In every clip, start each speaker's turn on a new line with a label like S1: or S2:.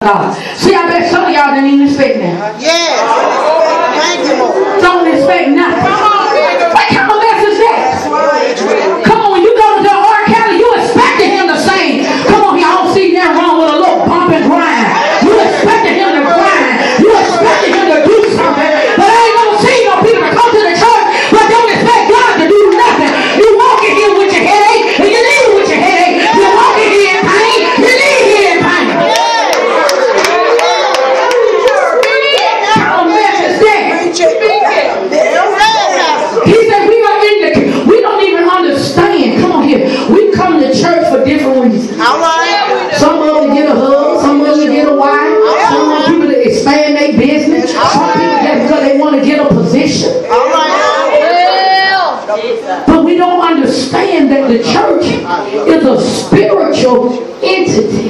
S1: See, I bet some of y'all didn't even expect that.
S2: Yes. Thank you, Lord.
S1: Don't expect nothing. What kind of mess is that? Come on, when you go to the R. Kelly, you expected him to sing. Come on, I don't see nothing wrong with a little bump and grind. You expected him to grind. You expected him to do something. But I ain't never seen no people to come to the church, but don't expect God to do nothing. You walk in here with your headache, and you leave with your headache. You walk in here in pain, you leave here in pain. He said we don't even understand. Come on here. We come to church for different reasons.
S2: All right.
S1: Some of them get a hug, some of them get a wife, some of them people to expand their business, some people just because they want to get a position.
S2: All right.
S1: But we don't understand that the church is a spiritual entity.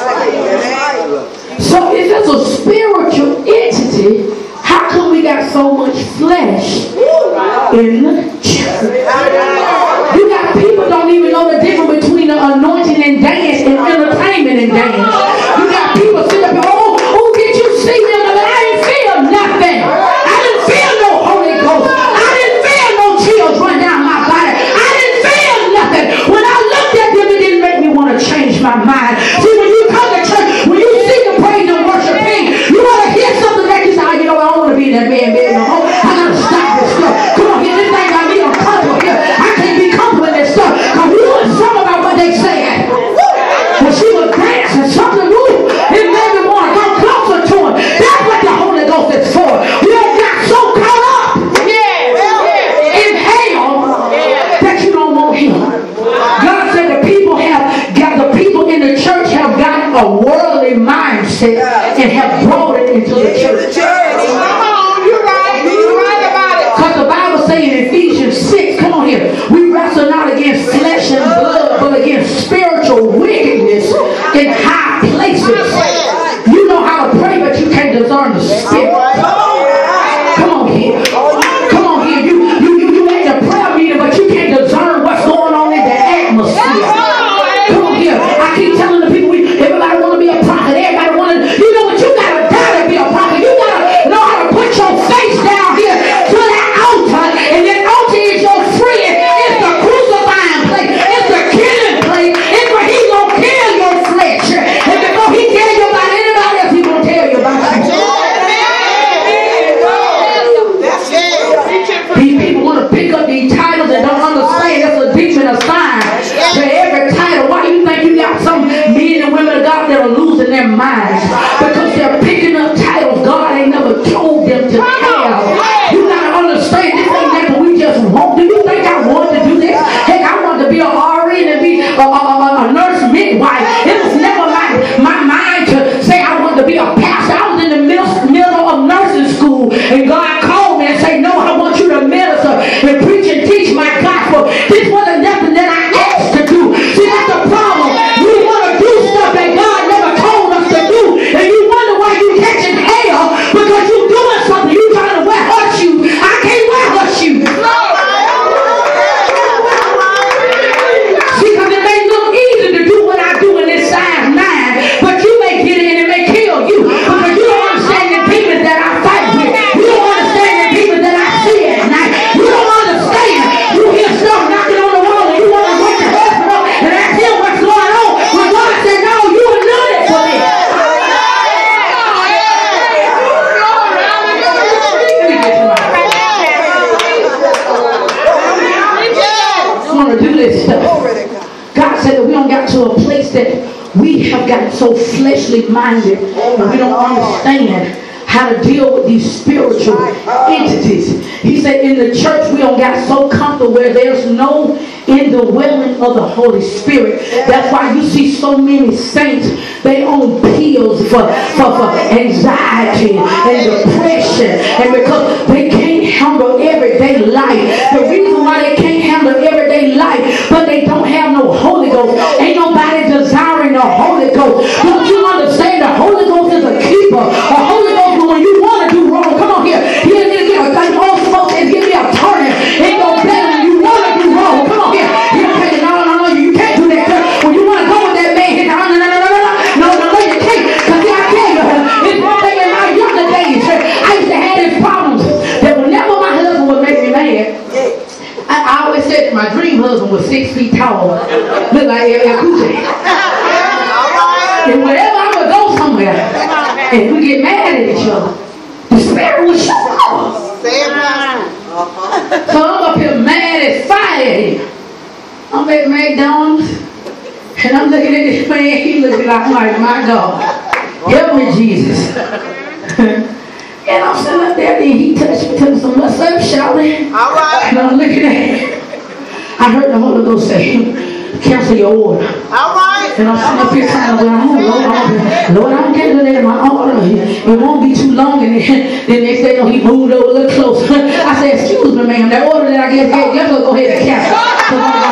S1: So if it's a spiritual entity, how come we got so much flesh in the church? You got people don't even know the difference between the anointing and dance and entertainment and dance. You got people sitting up, oh, did you see me? But I didn't feel nothing. I didn't feel no Holy Ghost. I didn't feel no chills run down my body. I didn't feel nothing. When I looked at them, it didn't make me want to change my mind. See, when you come to church, when you see the praise and worship team, you want to hear something that you say, I don't want to be that man no more. I gotta stop this stuff. Come on here, this thing got me uncomfortable here. I can't be comfortable in this stuff. Because we want something about what they said. When she was dancing, something moved. It made me want to come closer to him. That's what the Holy Ghost is for. We don't got so caught up in hell that you don't want him. God said the people in the church have got a worldly mindset and have brought it into the church. Because the Bible says in Ephesians 6, come on here, we wrestle not against flesh and blood, but against spiritual wickedness in high places. You know how to pray, but you can't discern the spirit. Come on here. Come on here. You at the prayer meeting, but you can't discern what's going on in the atmosphere. Come on here. I keep telling the people, everybody want to be a prophet. Everybody want to, you know what, you got to die to be a prophet. You got to know how to put your face down here to that altar. And that altar is your friend. It's the crucifying place. It's the killing place. It's where he's going to kill your flesh. And before he tells you about anybody else, he's going to tell you about you. These people want to pick up these titles and don't understand that's a demon assigned to every title. Why do you think you got some men and women of God that are losing their minds? Because they're picking up titles God ain't never told them to have. You got to understand this ain't that we just want. Do you think I want to do this? Heck, I want to be a RN and be a nurse midwife. It was never my mind to say I want to be a pastor. I was in the middle of nursing school and God called me and said, no, I want you to minister and preach and teach my gospel. This wasn't nothing that I asked to do. See, that's the problem. We want to do stuff that God never told us to do. And you wonder why you catching hell because you're doing something. You trying to wear her shoes. I can't wear her shoes. See, because it may look easy to do what I do in this size 9, but you may get in and it may kill you because you don't understand the demons that I fight with. You don't understand the demons that I see at night. You don't understand. You hear stuff knocking on the wall and you want to wake your husband up and ask him what's going on. When God said, no, you are not it for me. I want to do this stuff. God said that we don't got to a place that we have gotten so fleshly minded and we don't understand how to deal with these spiritual entities. He said in the church we don't got so comfortable where there's no indwelling of the Holy Spirit. That's why you see so many saints, they own pills for anxiety and depression, and because they can't handle everyday life. The reason why they can't handle everyday life, but they don't have no Holy Ghost. Ain't nobody desiring the Holy Ghost. Don't you understand the Holy Ghost is a keeper? A Holy Ghost, when you want to do wrong, come on here. He'll give you old folks and give you a turning. Ain't no better when you want to do wrong. Come on here. He'll tell you, no, you can't do that. When you want to go with that man, no, you can't. Because I tell 6 feet tall. Look like LL Cool J. And whenever I would go somewhere, and we get mad at each other, the spirit would show up. So I'm up here mad as fire. I'm at McDonald's, and I'm looking at this man. He looking like, my God, help me, Jesus. And I'm sitting up there, and he touched me, took some, what's up, shouting?
S2: All right.
S1: And I'm looking at him. I heard the Holy Ghost say, cancel your order.
S2: All right.
S1: And I'm sitting up here trying to, Lord, I don't get to let my order. It won't be too long. And then the next day, he moved over a little closer. I said, excuse me, ma'am, that order that I gave, let's go ahead and cancel.